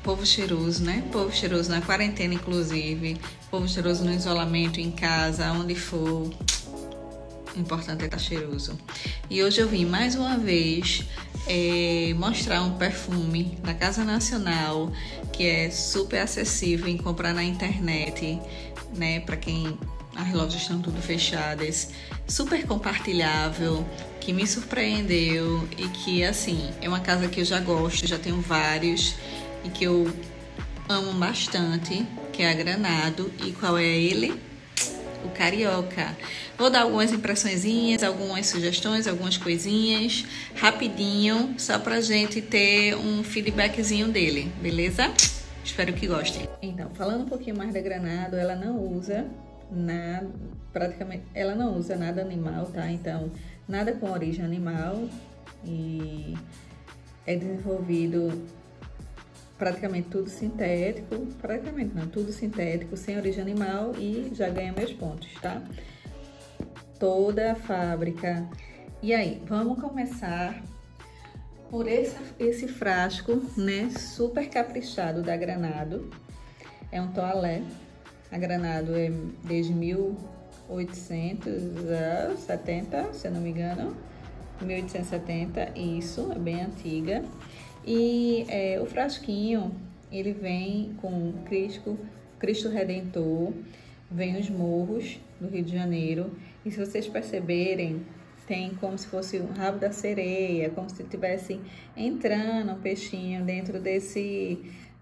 povo cheiroso, né? Povo cheiroso na quarentena, inclusive. Povo cheiroso no isolamento, em casa, onde for. O importante é estar cheiroso. E hoje eu vim mais uma vez mostrar um perfume da Casa Nacional, que é super acessível em comprar na internet, né? Para quem as lojas estão tudo fechadas. Super compartilhável, que me surpreendeu e que, assim, é uma casa que eu já gosto, já tenho vários e que eu amo bastante, que é a Granado. E qual é ele? O Carioca. Vou dar algumas impressõezinhas, algumas sugestões, algumas coisinhas, rapidinho, só pra gente ter um feedbackzinho dele, beleza? Espero que gostem. Então, falando um pouquinho mais da Granado, ela não usa nada, praticamente, ela não usa nada animal, tá? Então, nada com origem animal, e é desenvolvido praticamente tudo sintético, praticamente não, tudo sintético, sem origem animal, e já ganha meus pontos, tá? Toda a fábrica. E aí, vamos começar por esse frasco, né, super caprichado da Granado. É um toalé. A Granado é desde 1870, se eu não me engano, 1870, isso, é bem antiga. E o frasquinho, ele vem com Cristo Redentor, vem os morros do Rio de Janeiro, e se vocês perceberem, tem como se fosse um rabo da sereia, como se estivesse entrando um peixinho dentro desse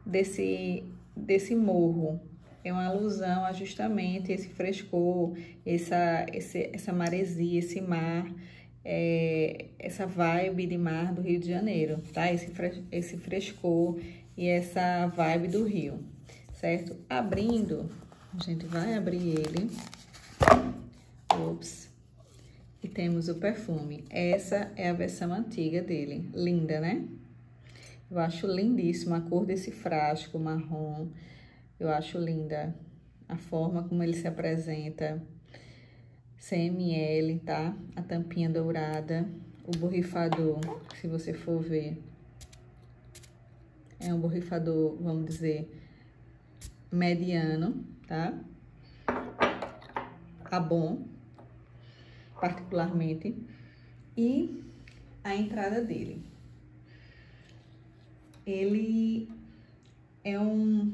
morro. É uma alusão a justamente esse frescor, essa maresia, esse mar, essa vibe de mar do Rio de Janeiro, tá? Esse frescor e essa vibe do Rio, certo? Abrindo, a gente vai abrir ele. Ops. E temos o perfume. Essa é a versão antiga dele. Linda, né? Eu acho lindíssima a cor desse frasco marrom. Eu acho linda a forma como ele se apresenta. 100 ml, tá? A tampinha dourada. O borrifador, se você for ver, é um borrifador, vamos dizer, mediano, tá? Bom, particularmente. E a entrada dele. Ele é um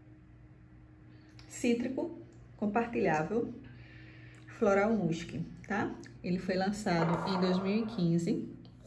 cítrico compartilhável, floral musk, tá? Ele foi lançado em 2015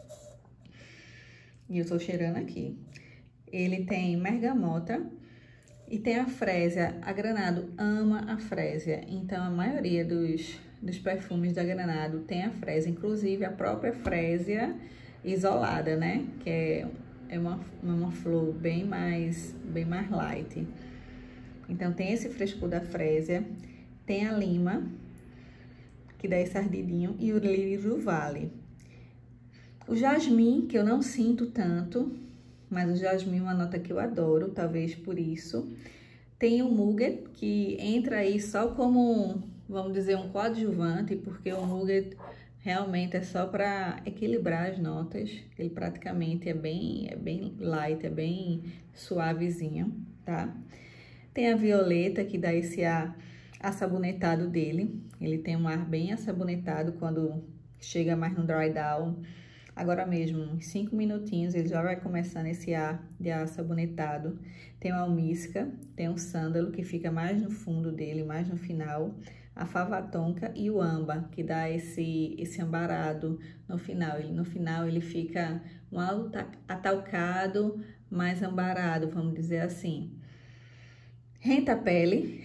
e eu tô cheirando aqui. Ele tem bergamota e tem a frésia. A Granado ama a frésia, então a maioria dos perfumes da Granado tem a frésia, inclusive a própria frésia isolada, né? Que é uma flor bem mais light. Então tem esse frescor da frésia, tem a lima, que dá esse ardidinho, e o lírio do vale. O jasmim, que eu não sinto tanto, mas o jasmim é uma nota que eu adoro, talvez por isso. Tem o muguet, que entra aí só como, vamos dizer, um coadjuvante, porque o muguet realmente é só para equilibrar as notas. Ele praticamente é bem light, é bem suavezinho, tá? Tem a violeta, que dá esse ar assabonetado dele. Ele tem um ar bem assabonetado quando chega mais no dry down. Agora mesmo, uns 5 minutinhos, ele já vai começando esse ar de ar assabonetado. Tem o almíscar, tem o sândalo, que fica mais no fundo dele, mais no final. A fava tonka e o âmbar, que dá esse ambarado no final. No final ele fica um algo atalcado, mais ambarado, vamos dizer assim. Renta a pele.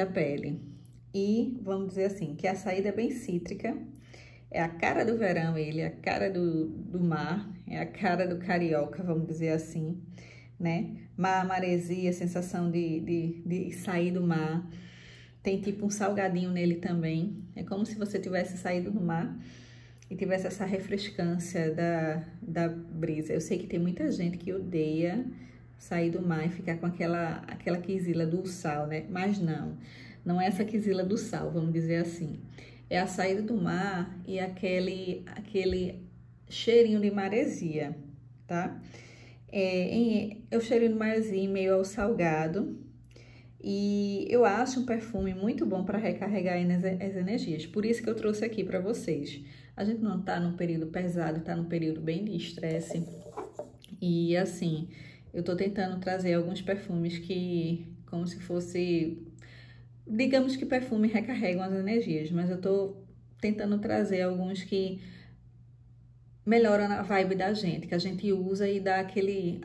E vamos dizer assim, que a saída é bem cítrica. É a cara do verão ele, é a cara do mar, é a cara do carioca, vamos dizer assim, né? Maresia, sensação de sair do mar. Tem tipo um salgadinho nele também. É como se você tivesse saído do mar e tivesse essa refrescância da brisa. Eu sei que tem muita gente que odeia sair do mar e ficar com aquela quisila do sal, né? Mas não é essa quisila do sal, vamos dizer assim. É a saída do mar e aquele cheirinho de maresia, tá? É o cheirinho maiorzinho, meio ao salgado. E eu acho um perfume muito bom para recarregar as energias. Por isso que eu trouxe aqui para vocês. A gente não tá num período pesado, tá num período bem de estresse. E assim, eu tô tentando trazer alguns perfumes que, como se fosse, digamos que perfume recarregam as energias, mas eu tô tentando trazer alguns que melhoram a vibe da gente, que a gente usa e dá aquele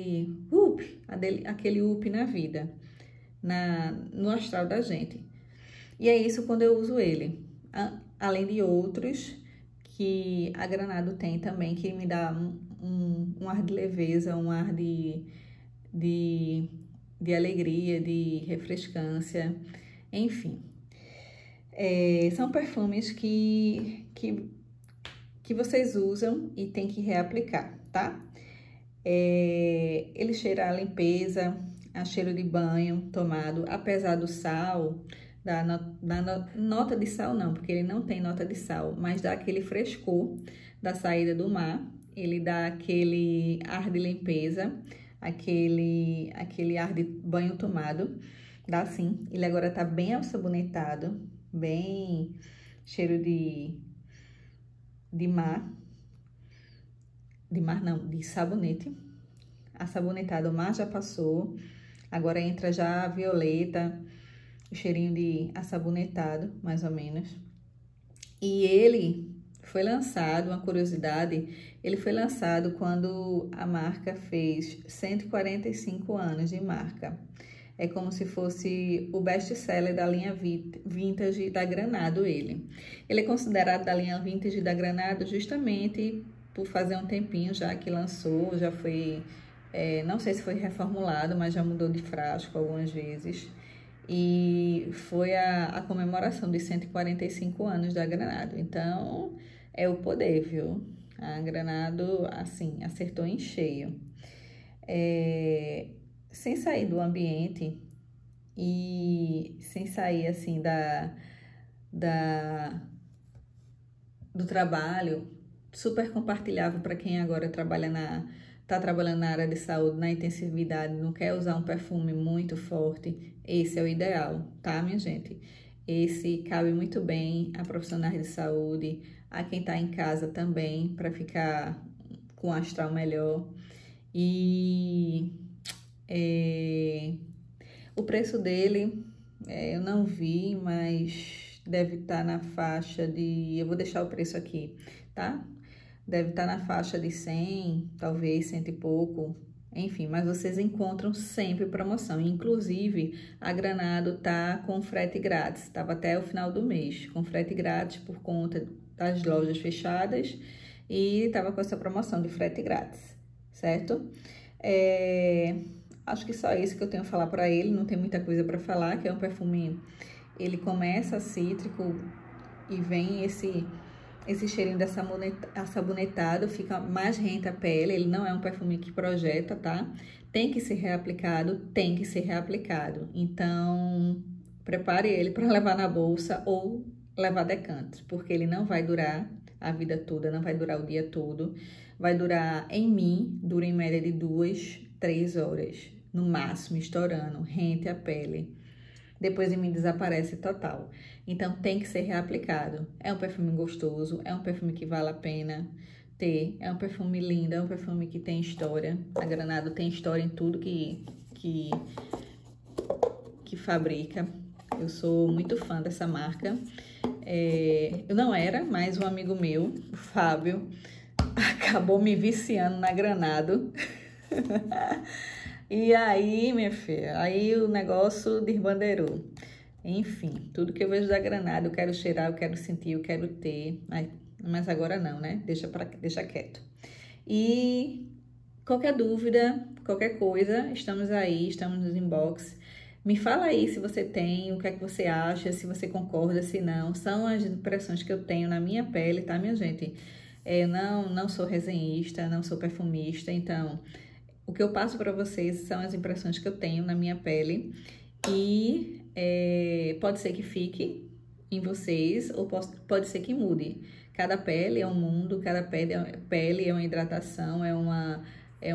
up na vida, no astral da gente. E é isso quando eu uso ele. Além de outros que a Granado tem também, que me dá um ar de leveza, um ar de alegria, de refrescância, enfim. São perfumes que vocês usam e tem que reaplicar, tá? Ele cheira a limpeza, a cheiro de banho tomado, apesar do sal, da nota de sal não, porque ele não tem nota de sal, mas dá aquele frescor da saída do mar, ele dá aquele ar de limpeza, aquele ar de banho tomado, dá sim. Ele agora tá bem alsabonetado, bem cheiro de mar não, de sabonete. Assabonetado, o mar já passou, agora entra já a violeta, o cheirinho de assabonetado, mais ou menos. E ele foi lançado, uma curiosidade, ele foi lançado quando a marca fez 145 anos de marca. É como se fosse o best-seller da linha Vintage da Granado, ele. Ele é considerado da linha Vintage da Granado justamente por fazer um tempinho já que lançou, já foi, não sei se foi reformulado, mas já mudou de frasco algumas vezes. E foi a comemoração de 145 anos da Granado. Então, é o poder, viu? A Granado, assim, acertou em cheio. Sem sair do ambiente e sem sair, assim, do trabalho, super compartilhável para quem agora tá trabalhando na área de saúde, na intensividade, não quer usar um perfume muito forte, esse é o ideal, tá, minha gente? Esse cabe muito bem a profissionais de saúde, a quem tá em casa também, para ficar com um astral melhor. E o preço dele, eu não vi, mas deve estar na faixa de... Eu vou deixar o preço aqui, tá? Deve estar na faixa de 100, talvez 100 e pouco, enfim, mas vocês encontram sempre promoção. Inclusive, a Granado tá com frete grátis, estava até o final do mês, com frete grátis por conta das lojas fechadas e estava com essa promoção de frete grátis, certo? Acho que só isso que eu tenho a falar para ele, não tem muita coisa para falar, que é um perfume, ele começa cítrico e vem esse cheirinho dessa assabonetado, fica mais rente a pele, ele não é um perfume que projeta, tá? Tem que ser reaplicado, tem que ser reaplicado. Então, prepare ele para levar na bolsa ou levar decante, porque ele não vai durar a vida toda, não vai durar o dia todo. Vai durar, em mim, dura em média de 2, 3 horas, no máximo, estourando, rente a pele. Depois em mim desaparece total. Então, tem que ser reaplicado. É um perfume gostoso, é um perfume que vale a pena ter. É um perfume lindo, é um perfume que tem história. A Granado tem história em tudo que fabrica. Eu sou muito fã dessa marca. Eu não era, mas um amigo meu, o Fábio, acabou me viciando na Granado. E aí, minha filha, aí o negócio desbandeirou. Enfim, tudo que eu vejo da Granado, eu quero cheirar, eu quero sentir, eu quero ter. Mas agora não, né? Deixa quieto. E qualquer dúvida, qualquer coisa, estamos aí, estamos nos inbox. Me fala aí se você tem, o que é que você acha, se você concorda, se não. São as impressões que eu tenho na minha pele, tá, minha gente? Eu não sou resenhista, não sou perfumista, então o que eu passo para vocês são as impressões que eu tenho na minha pele e pode ser que fique em vocês ou pode ser que mude. Cada pele é um mundo, cada pele é uma hidratação, é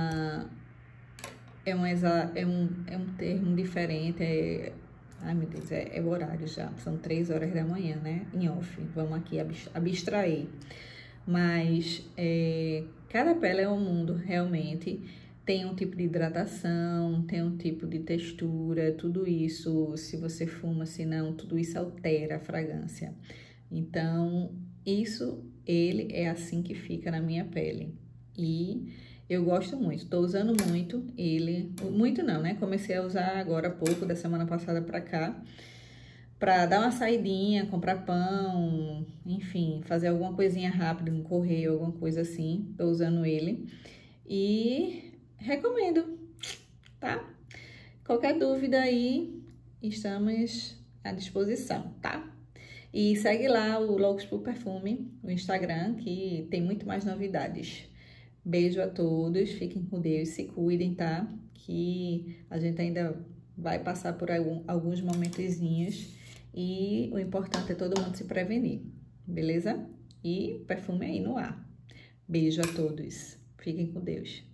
um termo diferente, ai meu Deus, é o horário já, são 3 horas da manhã, né, em off, vamos aqui abstrair, mas cada pele é um mundo, realmente, tem um tipo de hidratação, tem um tipo de textura, tudo isso, se você fuma, se não, tudo isso altera a fragrância, então, ele é assim que fica na minha pele, e eu gosto muito, tô usando muito ele, muito não, né? Comecei a usar agora há pouco, da semana passada pra cá, pra dar uma saidinha, comprar pão, enfim, fazer alguma coisinha rápida no correio, alguma coisa assim. Tô usando ele e recomendo, tá? Qualquer dúvida aí, estamos à disposição, tá? E segue lá o Loucos por Perfume, no Instagram, que tem muito mais novidades. Beijo a todos, fiquem com Deus, se cuidem, tá? Que a gente ainda vai passar por alguns momentozinhos e o importante é todo mundo se prevenir, beleza? E perfume aí no ar. Beijo a todos, fiquem com Deus.